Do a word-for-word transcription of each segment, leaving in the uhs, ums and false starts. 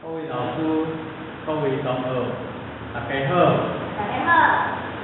各位老师、各位同学，大家好。 大家好。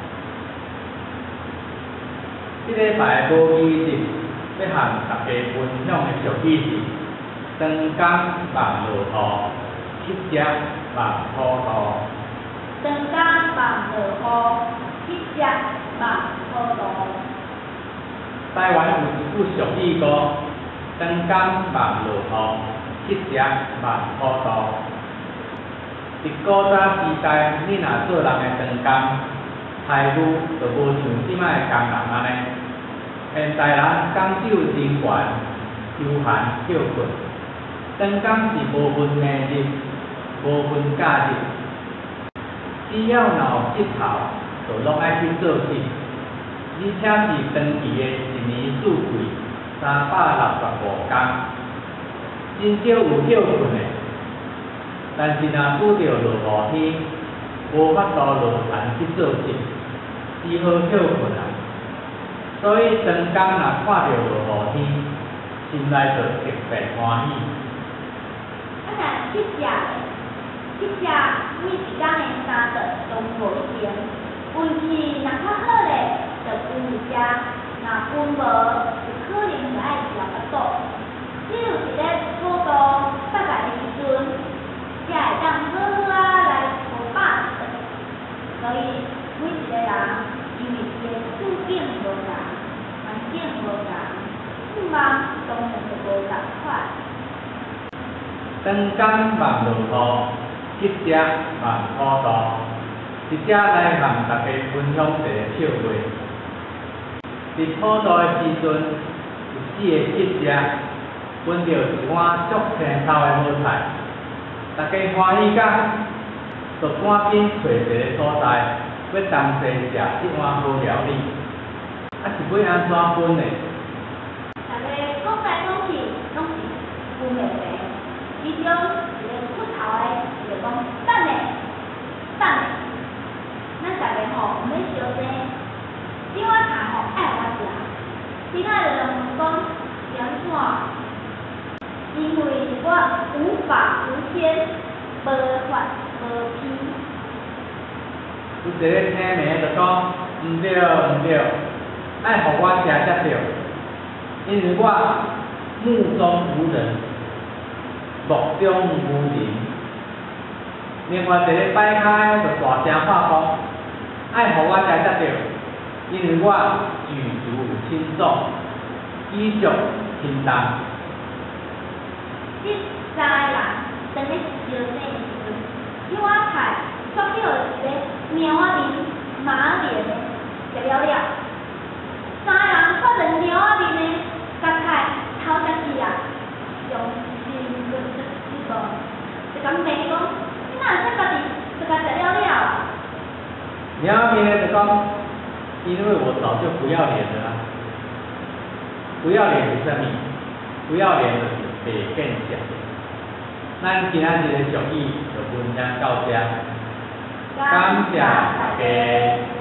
这礼拜母语日，要和大家分享的俗语是：长江望落雨，乞食望土土。 长江望落雨，乞食望土土。 台湾有一句俗语讲：长江望落雨，乞食望土土。伫古早时代，你若做人的长工，待遇就无像即摆的工人安尼。现代人工手真悬，休闲休困，长工是无分平日，无分假日，只要若有日头，就拢爱去做事，而且是长期的一年四季三百六十五天，真少有休困的。但是若拄着落雨天，无法度落田去做事，只好休困啊。所以长工若看着落雨天，心内就特别欢喜。 啊，若乞食的，乞食每一工的三顿拢无一定，运气若较好咧，就有一食；若运无，就可能就爱食腹肚。只有伫咧普渡拜拜的时阵，才会当好好啊来无饱一顿。所以每一个人，因为伊的处境无同，环境无同，欲望当然就无同款。 长江望落雨，乞食望土土。伫遮来和大家分享一个笑话。伫普渡的时阵，有四个乞食分到一碗足清透的好菜，大家欢喜甲，就赶紧找一个所在，要同齐食这碗好料理。啊，是要安怎分呢？ 大家讲来讲去，拢是分袂平。其中一个出头的，就讲等下，等下，咱大家吼毋免相争，这碗菜吼爱我食，其他的人问讲是安怎？因为我无法无天，无法无偏。 有一个听名就讲，毋对毋对，爱互我食才对，因为我目中无人，目中无人。另外一个摆开就大声喊讲，爱互我食才对，因为我举足轻重，衣着轻重。 这三个人当咧烧菜的时阵，这碗菜却叫一个苗仔面、马脸的食了了。三个人看着苗仔面的，感慨头家己啊，伤心欲绝之无，就甲骂讲：你哪会说家己就甲食了了？ 苗仔面的就讲，因为我早就不要脸了啦。不要脸是啥物？不要脸就是白见识。咱今仔日的俗语就分享到这，感谢大家。